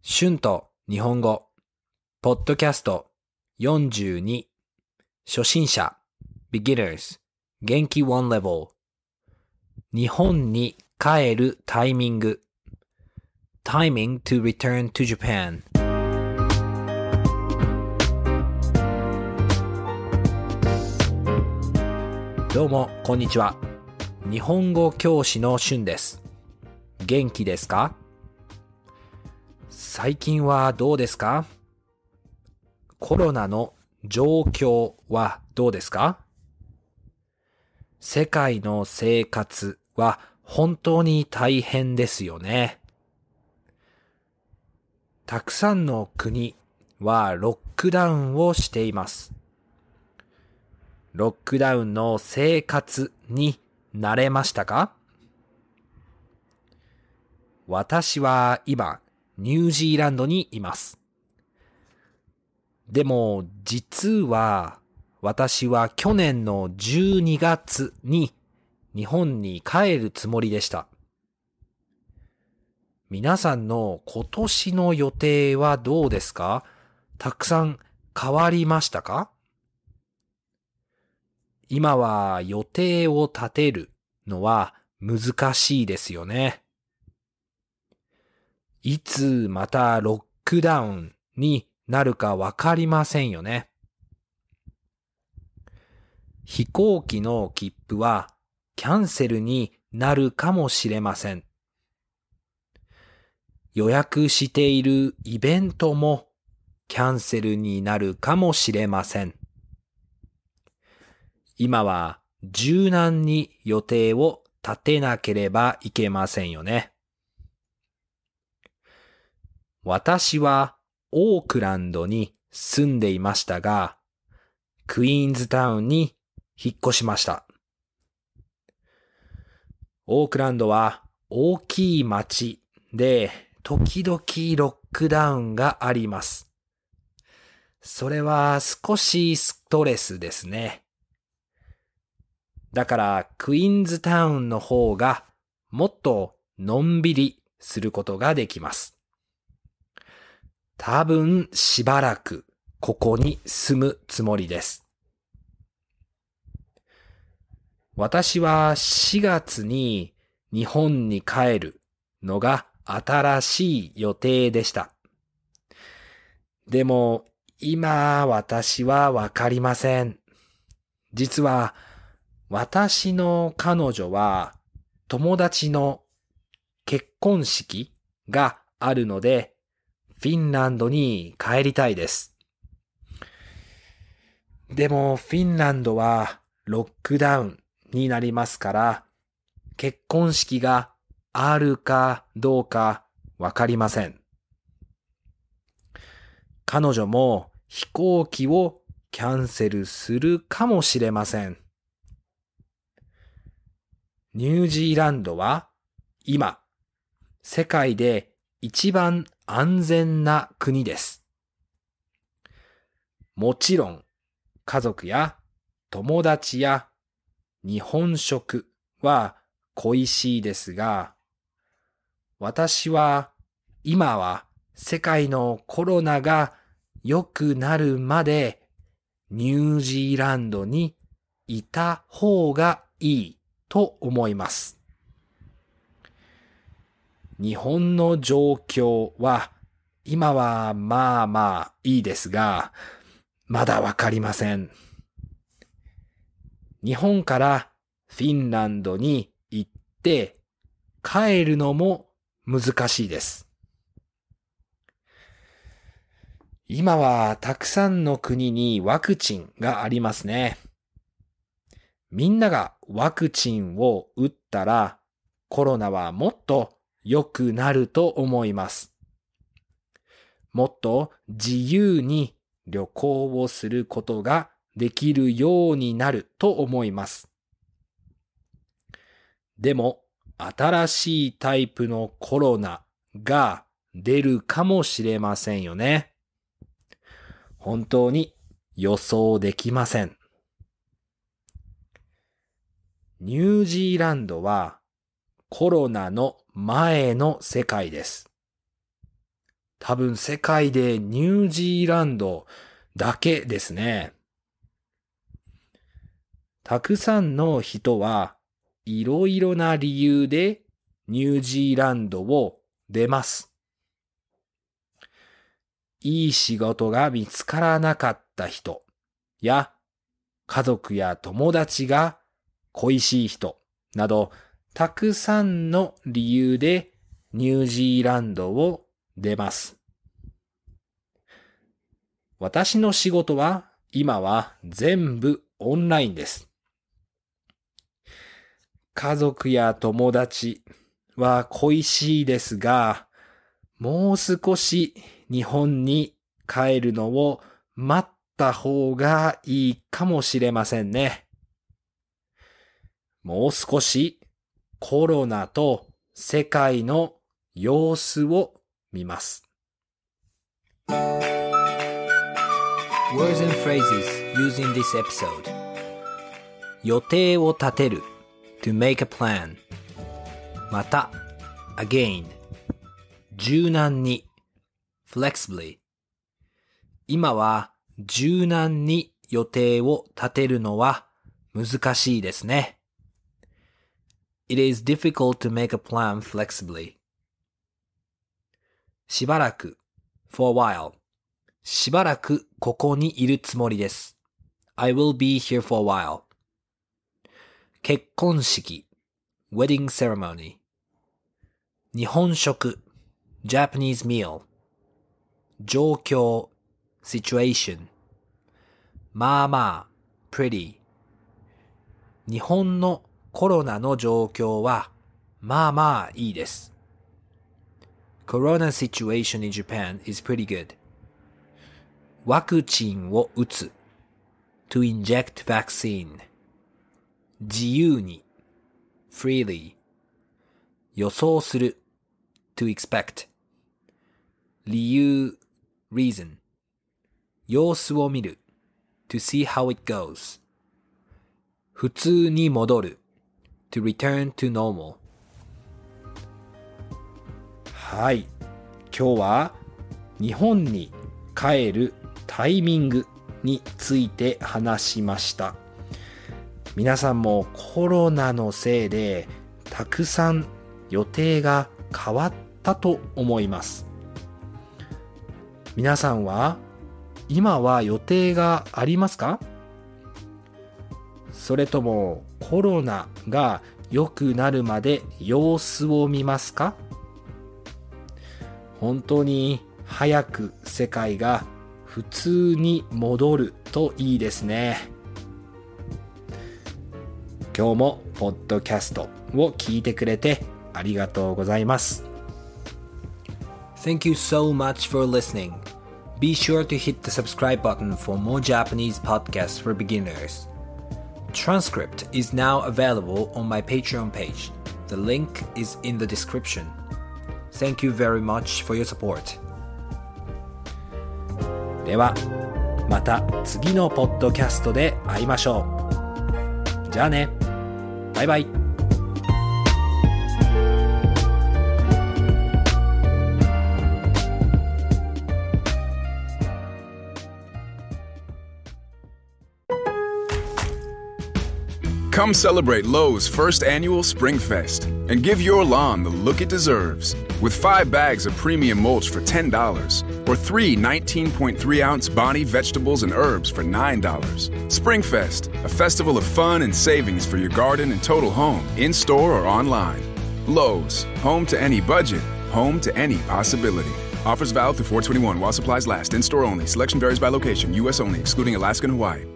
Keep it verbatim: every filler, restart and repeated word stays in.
春と日本語、ポッドキャストよんじゅうに、初心者、beginners、元気いちレベル、日本に帰るタイミング、timing to return to Japan。どうも、こんにちは。日本語教師の春です。元気ですか？最近はどうですか？コロナの状況はどうですか？世界の生活は本当に大変ですよね。たくさんの国はロックダウンをしています。ロックダウンの生活に慣れましたか？私は今、ニュージーランドにいます。でも実は私は去年のじゅうにがつに日本に帰るつもりでした。皆さんの今年の予定はどうですか？たくさん変わりましたか？今は予定を立てるのは難しいですよね。いつまたロックダウンになるかわかりませんよね。飛行機の切符はキャンセルになるかもしれません。予約しているイベントもキャンセルになるかもしれません。今は柔軟に予定を立てなければいけませんよね。私はオークランドに住んでいましたが、クイーンズタウンに引っ越しました。オークランドは大きい町で時々ロックダウンがあります。それは少しストレスですね。だからクイーンズタウンの方がもっとのんびりすることができます。多分しばらくここに住むつもりです。私はしがつに日本に帰るのが新しい予定でした。でも今私はわかりません。実は私の彼女は友達の結婚式があるのでフィンランドに帰りたいです。でもフィンランドはロックダウンになりますから結婚式があるかどうかわかりません。彼女も飛行機をキャンセルするかもしれません。ニュージーランドは今世界で一番安全な国です。もちろん家族や友達や日本食は恋しいですが、私は今は世界のコロナが良くなるまでニュージーランドにいた方がいいと思います。日本の状況は今はまあまあいいですが、まだわかりません。日本からフィンランドに行って帰るのも難しいです。今はたくさんの国にワクチンがありますね。みんながワクチンを打ったらコロナはもっと良くなると思います。もっと自由に旅行をすることができるようになると思います。でも、新しいタイプのコロナが出るかもしれませんよね。本当に予想できません。ニュージーランドはコロナの前の世界です。 多分世界でニュージーランドだけですね。たくさんの人はいろいろな理由でニュージーランドを出ます。いい仕事が見つからなかった人や家族や友達が恋しい人などたくさんの理由でニュージーランドを出ます。私の仕事は今は全部オンラインです。家族や友達は恋しいですが、もう少し日本に帰るのを待った方がいいかもしれませんね。もう少しコロナと世界の様子を見ます。 Words and phrases used in this episode. 予定を立てる to make a plan. また again. 柔軟に flexibly. 今は柔軟に予定を立てるのは難しいですね。It is difficult to make a plan flexibly. しばらく for a while. しばらくここにいるつもりです。I will be here for a while. 結婚式 wedding ceremony. 日本食 Japanese meal. 状況 situation. まあまあ pretty. 日本のコロナの状況はまあまあいいです。Corona situation in Japan is pretty good. ワクチンを打つ to inject vaccine. 自由に freely. 予想する to expect. 理由 reason. 様子を見る to see how it goes. 普通に戻る to return to normal. はい。今日は日本に帰るタイミングについて話しました。皆さんもコロナのせいでたくさん予定が変わったと思います。皆さんは今は予定がありますか？それともコロナが良くなるまで様子を見ますか？本当に早く世界が普通に戻るといいですね。今日もポッドキャストを聞いてくれてありがとうございます。 Thank you so much for listening. Be sure to hit the subscribe button for more Japanese podcasts for beginners. Transcript is now available on my Patreon page. The link is in the description. Thank you very much for your support. ではまた次のポッドキャストで会いましょう。じゃあね。バイバイ。 Come celebrate Lowe's first annual Spring Fest and give your lawn the look it deserves with five bags of premium mulch for ten dollars or three nineteen point three ounce Bonnie vegetables and herbs for nine dollars. Spring Fest, a festival of fun and savings for your garden and total home, in-store or online. Lowe's, home to any budget, home to any possibility. Offers valid through four twenty-one while supplies last. In-store only. Selection varies by location. U S only, excluding Alaska and Hawaii.